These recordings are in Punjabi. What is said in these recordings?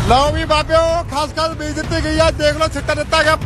लो भी बाबे खास बीज दी गई है, देख लो छिट्टा दिता गया।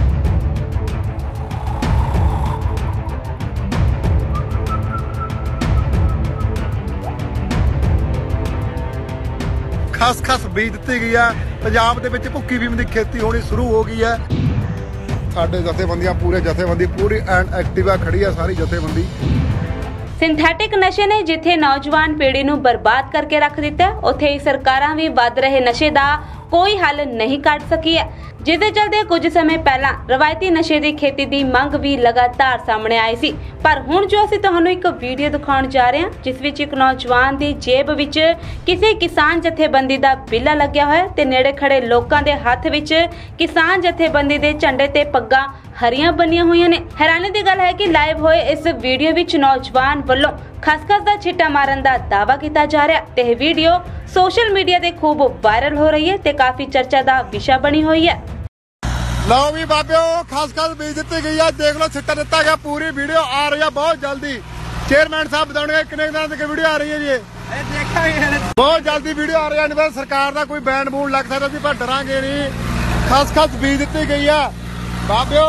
खस बीज दी गई है। पंजाब दे विच भुक्की बीम की खेती होनी शुरू हो गई है। साडे जथेबंदियां जथेबंदी पूरी एंड एक्टिवा खड़ी है, सारी जथेबंदी। ਸਿੰਥੈਟਿਕ ਨਸ਼ੇ ਨੇ ਜਿੱਥੇ ਨੌਜਵਾਨ ਪੀੜ੍ਹੀ ਨੂੰ ਬਰਬਾਦ ਕਰਕੇ ਰੱਖ ਦਿੱਤਾ, ਉੱਥੇ ਹੀ ਸਰਕਾਰਾਂ ਵੀ ਵੱਧ ਰਹੇ ਨਸ਼ੇ ਦਾ ਕੋਈ ਹੱਲ ਨਹੀਂ ਕੱਢ ਸਕੀ ਹੈ, ਜਿਸ ਦੇ ਚਲਦੇ ਕੁਝ ਸਮੇਂ ਪਹਿਲਾਂ ਰਵਾਇਤੀ ਨਸ਼ੇ ਦੀ ਖੇਤੀ ਦੀ ਮੰਗ ਵੀ ਲਗਾਤਾਰ ਸਾਹਮਣੇ ਆਈ ਸੀ। ਪਰ ਹੁਣ ਜੋ ਅਸੀਂ ਤੁਹਾਨੂੰ ਇੱਕ ਵੀਡੀਓ ਦਿਖਾਉਣ ਜਾ ਰਹੇ ਹਾਂ, ਜਿਸ ਵਿੱਚ ਇੱਕ ਨੌਜਵਾਨ ਦੀ ਜੇਬ ਵਿੱਚ ਕਿਸੇ ਕਿਸਾਨ ਜਥੇਬੰਦੀ ਦਾ ਬਿੱਲਾ ਲੱਗਿਆ ਹੋਇਆ ਤੇ ਨੇੜੇ ਖੜੇ ਲੋਕਾਂ ਦੇ ਹੱਥ ਵਿੱਚ ਕਿਸਾਨ ਜਥੇਬੰਦੀ ਦੇ ਝੰਡੇ ਤੇ ਪੱਗਾਂ ਹਰੀਆਂ ਬੰਨੀਆਂ ਹੋਈਆਂ ਨੇ। ਹੈਰਾਨੀ ਦੀ ਗੱਲ ਹੈ ਕਿ ਲਾਈਵ ਹੋਏ ਇਸ ਵੀਡੀਓ ਵਿੱਚ ਨੌਜਵਾਨ ਵੱਲੋਂ ਖਸਖਸ ਦਾ ਛਿੱਟਾ ਮਾਰਨ ਦਾ ਦਾਅਵਾ ਕੀਤਾ ਜਾ ਰਿਹਾ ਤੇ ਇਹ ਵੀਡੀਓ ਸੋਸ਼ਲ ਮੀਡੀਆ ਤੇ ਖੂਬ ਵਾਇਰਲ ਹੋ ਰਹੀ ਹੈ ਤੇ ਕਾਫੀ ਚਰਚਾ ਦਾ ਵਿਸ਼ਾ ਬਣੀ ਹੋਈ ਹੈ। लो भी बाबे खस बीज दी गई है, देख लो छिट्टा दिता गया। पूरी वीडियो आ रही है बहुत जल्दी। चेयरमैन साहब बताओगे कितने दिन की वीडियो आ रही है जी? बहुत जल्दी वीडियो आ रही है। सरकार का कोई बैन बून लग सकता जी, पर डरांगे नहीं। खस बीज दी गई है बाबे।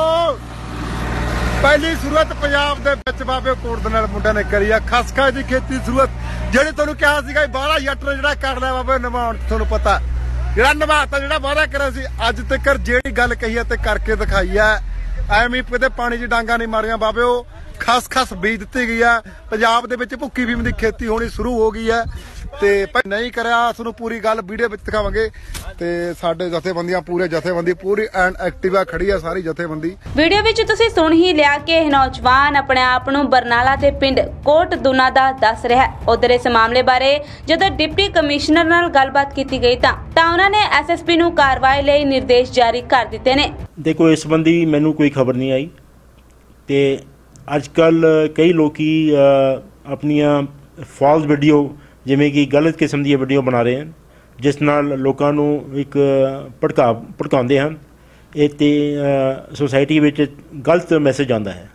पहली शुरुआत पंजाब दे विच बाबे कोट दे नाल मुंडे ने करी है खसखस दी खेती शुरुआत। जेहड़ी तुहानूं कहा सीगा 12 जट ने जिहड़ा कर लिया बाबे निभाउण, तुहानूं पता ਜਿਹੜਾ ਨਿਭਾਤਾ ਜਿਹੜਾ ਵਾਅਦਾ ਕਰਿਆ ਸੀ ਅੱਜ ਤੱਕ ਜਿਹੜੀ ਗੱਲ ਕਹੀ ਹੈ ਤੇ ਕਰਕੇ ਦਿਖਾਈ ਹੈ। ਐਵੇਂ ਕਿਤੇ ਪਾਣੀ 'ਚ ਡਾਂਗਾ ਨਹੀਂ ਮਾਰੀਆਂ ਬਾਬੇ। ਉਹ ਖਸ ਬੀਜ ਦਿੱਤੀ ਗਈ ਹੈ। ਪੰਜਾਬ ਦੇ ਵਿੱਚ ਭੁੱਕੀ ਬੀਮ ਦੀ ਖੇਤੀ ਹੋਣੀ ਸ਼ੁਰੂ ਹੋ ਗਈ ਹੈ ਤੇ ਨਹੀਂ ਕਰਿਆ ਤੁਹਾਨੂੰ ਪੂਰੀ ਗੱਲ ਵੀਡੀਓ ਵਿੱਚ ਦਿਖਾਵਾਂਗੇ। ਤੇ ਸਾਡੇ ਜਥੇਬੰਦੀਆਂ ਜਥੇਬੰਦੀ ਪੂਰੀ ਐਂਡ ਐਕਟਿਵਾ ਖੜੀ ਹੈ, ਸਾਰੀ ਜਥੇਬੰਦੀ। ਵੀਡੀਓ ਵਿੱਚ ਤੁਸੀਂ ਸੁਣ ਹੀ ਲਿਆ ਕਿ ਇਹ ਨੌਜਵਾਨ ਆਪਣੇ ਆਪ ਨੂੰ ਬਰਨਾਲਾ ਦੇ ਪਿੰਡ ਕੋਟ ਦੂਨਾ ਦਾ ਦੱਸ ਰਿਹਾ। ਉਧਰ ਇਸ ਮਾਮਲੇ ਬਾਰੇ ਜਦੋਂ ਡਿਪਟੀ ਕਮਿਸ਼ਨਰ ਨਾਲ ਗੱਲਬਾਤ ਕੀਤੀ ਗਈ ਤਾਂ ਉਹਨਾਂ ਨੇ ਐਸਐਸਪੀ ਨੂੰ ਕਾਰਵਾਈ ਲਈ ਨਿਰਦੇਸ਼ ਜਾਰੀ ਕਰ ਦਿੱਤੇ ਨੇ। ਦੇਖੋ ਇਸ ਸੰਬੰਧੀ ਮੈਨੂੰ ਕੋਈ ਖਬਰ ਨਹੀਂ ਆਈ ਤੇ ਅੱਜ ਕੱਲ ਕਈ ਲੋਕੀ ਆਪਣੀਆਂ ਫਾਲਸ ਵੀਡੀਓ ਜਿਵੇਂ ਕਿ ਗਲਤ ਕਿਸਮ ਦੀਆਂ ਵੀਡੀਓ ਬਣਾ ਰਹੇ ਹਨ, ਜਿਸ ਨਾਲ ਲੋਕਾਂ ਨੂੰ ਇੱਕ ਭੜਕਾਉਂਦੇ ਹਨ। ਇਹ ਤੇ ਸੋਸਾਇਟੀ ਵਿੱਚ ਗਲਤ ਮੈਸੇਜ ਆਉਂਦਾ ਹੈ।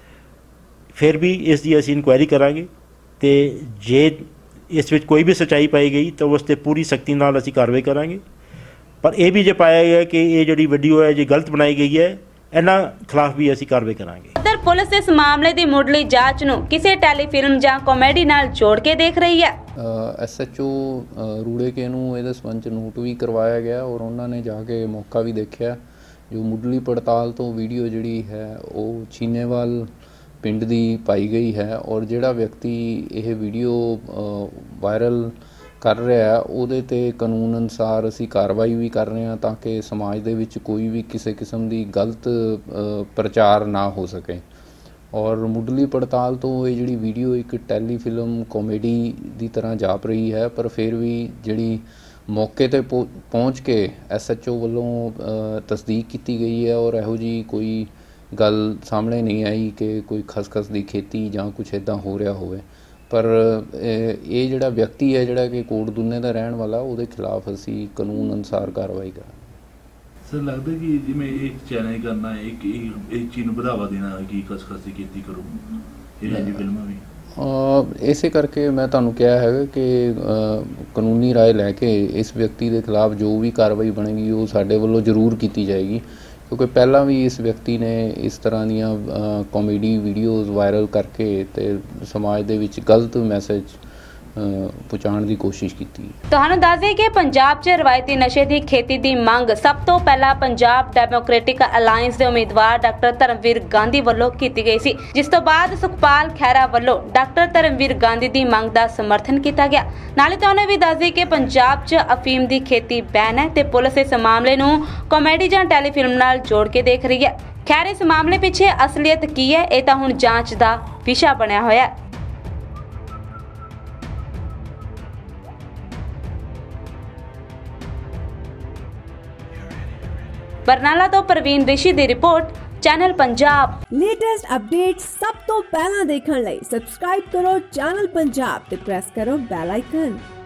ਫਿਰ ਵੀ ਇਸ ਦੀ ਅਸੀਂ ਇਨਕੁਆਇਰੀ ਕਰਾਂਗੇ ਤੇ ਜੇ ਇਸ ਵਿੱਚ ਕੋਈ ਵੀ ਸੱਚਾਈ ਪਾਈ ਗਈ ਤਾਂ ਉਸ 'ਤੇ ਪੂਰੀ ਸਖਤੀ ਨਾਲ ਅਸੀਂ ਕਾਰਵਾਈ ਕਰਾਂਗੇ। ਪਰ ਇਹ ਵੀ ਜੇ ਪਾਇਆ ਗਿਆ ਕਿ ਇਹ ਜਿਹੜੀ ਵੀਡੀਓ ਹੈ ਜੇ ਗਲਤ ਬਣਾਈ ਗਈ ਹੈ, ਇਹਨਾਂ ਖਿਲਾਫ ਵੀ ਅਸੀਂ ਕਾਰਵਾਈ ਕਰਾਂਗੇ। ਉਧਰ ਪੁਲਿਸ ਇਸ ਮਾਮਲੇ ਦੀ ਮੁੱਢਲੀ ਜਾਂਚ ਨੂੰ ਕਿਸੇ ਟੈਲੀਫਿਲਮ ਜਾਂ ਕਾਮੇਡੀ ਨਾਲ ਜੋੜ ਕੇ ਦੇਖ ਰਹੀ ਹੈ। SHO ਰੂੜੇ ਕੇ ਨੂੰ ਇਹਦੇ ਸੰਬੰਧ 'ਚ ਨੋਟ ਵੀ ਕਰਵਾਇਆ ਗਿਆ ਔਰ ਉਹਨਾਂ ਨੇ ਜਾ ਕੇ ਮੌਕਾ ਵੀ ਦੇਖਿਆ। ਜੋ ਮੁੱਢਲੀ ਪੜਤਾਲ ਤੋਂ ਵੀਡੀਓ ਜਿਹੜੀ ਹੈ ਉਹ ਚੀਨੇਵਾਲ ਪਿੰਡ ਦੀ ਪਾਈ ਗਈ ਹੈ ਔਰ ਜਿਹੜਾ ਵਿਅਕਤੀ ਇਹ ਵੀਡੀਓ ਵਾਇਰਲ ਕਰ ਰਿਹਾ ਉਹਦੇ 'ਤੇ ਕਾਨੂੰਨ ਅਨੁਸਾਰ ਅਸੀਂ ਕਾਰਵਾਈ ਵੀ ਕਰ ਰਹੇ ਹਾਂ ਤਾਂ ਕਿ ਸਮਾਜ ਦੇ ਵਿੱਚ ਕੋਈ ਵੀ ਕਿਸੇ ਕਿਸਮ ਦੀ ਗਲਤ ਪ੍ਰਚਾਰ ਨਾ ਹੋ ਸਕੇ। ਔਰ ਮੁੱਢਲੀ ਪੜਤਾਲ ਤੋਂ ਇਹ ਜਿਹੜੀ ਵੀਡੀਓ ਇੱਕ ਟੈਲੀਫਿਲਮ ਕਾਮੇਡੀ ਦੀ ਤਰ੍ਹਾਂ ਜਾਪ ਰਹੀ ਹੈ, ਪਰ ਫਿਰ ਵੀ ਜਿਹੜੀ ਮੌਕੇ 'ਤੇ ਪਹੁੰਚ ਕੇ SHO ਵੱਲੋਂ ਤਸਦੀਕ ਕੀਤੀ ਗਈ ਹੈ ਔਰ ਇਹੋ ਜਿਹੀ ਕੋਈ ਗੱਲ ਸਾਹਮਣੇ ਨਹੀਂ ਆਈ ਕਿ ਕੋਈ ਖਸਖਸ ਦੀ ਖੇਤੀ ਜਾਂ ਕੁਛ ਇੱਦਾਂ ਹੋ ਰਿਹਾ ਹੋਵੇ। ਪਰ ਇਹ ਜਿਹੜਾ ਵਿਅਕਤੀ ਹੈ ਜਿਹੜਾ ਕਿ ਕੋਟ ਦੂਨੇ ਦਾ ਰਹਿਣ ਵਾਲਾ, ਉਹਦੇ ਖਿਲਾਫ ਅਸੀਂ ਕਾਨੂੰਨ ਅਨੁਸਾਰ ਕਾਰਵਾਈ ਕਰਾਂਗੇ। ਸਰ ਲੱਗਦਾ ਕਿ ਜਿਵੇਂ ਇੱਕ ਚੈਲੰਜ ਕਰਨਾ ਹੈ, ਇੱਕ ਚੀਜ਼ ਨੂੰ ਵਧਾਵਾ ਦੇਣਾ ਕਿ ਖਸਖਸ ਦੀ ਖੇਤੀ ਕਰੋ, ਇਹ ਜੀ ਫਿਲਮਾਂ ਵੀ ਇਸੇ ਕਰਕੇ ਮੈਂ ਤੁਹਾਨੂੰ ਕਿਹਾ ਹੈਗਾ ਕਿ ਕਾਨੂੰਨੀ ਰਾਏ ਲੈ ਕੇ ਇਸ ਵਿਅਕਤੀ ਦੇ ਖਿਲਾਫ ਜੋ ਵੀ ਕਾਰਵਾਈ ਬਣੇਗੀ ਉਹ ਸਾਡੇ ਵੱਲੋਂ ਜ਼ਰੂਰ ਕੀਤੀ ਜਾਏਗੀ, ਕਿਉਂਕਿ ਪਹਿਲਾਂ ਵੀ ਇਸ ਵਿਅਕਤੀ ਨੇ ਇਸ ਤਰ੍ਹਾਂ ਦੀਆਂ ਕਾਮੇਡੀ ਵੀਡੀਓਜ਼ ਵਾਇਰਲ ਕਰਕੇ ਤੇ ਸਮਾਜ ਦੇ ਵਿੱਚ ਗਲਤ ਮੈਸੇਜ ਪਹੁੰਚਾਉਣ ਦੀ ਕੋਸ਼ਿਸ਼ ਕੀਤੀ। ਤੁਹਾਨੂੰ ਦੱਸ ਦੇਈਏ ਕਿ ਪੰਜਾਬ 'ਚ ਰਵਾਇਤੀ ਨਸ਼ੇ ਦੀ ਖੇਤੀ ਦੀ ਮੰਗ ਸਭ ਤੋਂ ਪਹਿਲਾਂ ਪੰਜਾਬ ਡੈਮੋਕ੍ਰੈਟਿਕ ਅਲਾਇੰਸ ਦੇ ਉਮੀਦਵਾਰ ਡਾਕਟਰ ਧਰਮਵੀਰ ਗਾਂਧੀ ਵੱਲੋਂ ਕੀਤੀ ਗਈ ਸੀ, ਜਿਸ ਤੋਂ ਬਾਅਦ ਸੁਖਪਾਲ ਖਹਿਰਾ ਵੱਲੋਂ ਡਾਕਟਰ ਧਰਮਵੀਰ ਗਾਂਧੀ ਦੀ ਮੰਗ ਦਾ ਸਮਰਥਨ ਕੀਤਾ ਗਿਆ। ਨਾਲੇ ਤੁਹਾਨੂੰ ਵੀ ਦੱਸ ਦੇਈਏ ਕਿ ਪੰਜਾਬ 'ਚ ਅਫੀਮ ਦੀ ਖੇਤੀ ਬੈਨ ਹੈ ਤੇ ਪੁਲਿਸ ਇਸ ਮਾਮਲੇ ਨੂੰ ਕਾਮੇਡੀ ਜਾਂ ਟੈਲੀਫਿਲਮ ਨਾਲ ਜੋੜ ਕੇ ਦੇਖ ਰਹੀ ਹੈ। ਖੈਰ ਇਸ ਮਾਮਲੇ ਪਿੱਛੇ ਅਸਲੀਅਤ ਕੀ ਹੈ ਇਹ ਤਾਂ ਹੁਣ ਜਾਂਚ ਦਾ ਵਿਸ਼ਾ ਬਣਿਆ ਹੋਇਆ ਹੈ। बरनाला तो परवीन रिशी दी report, channel Punjab. Latest update सब तो पहला देखने लई सब्सक्राइब करो चैनल पंजाब ते प्रेस करो बेल आइकन।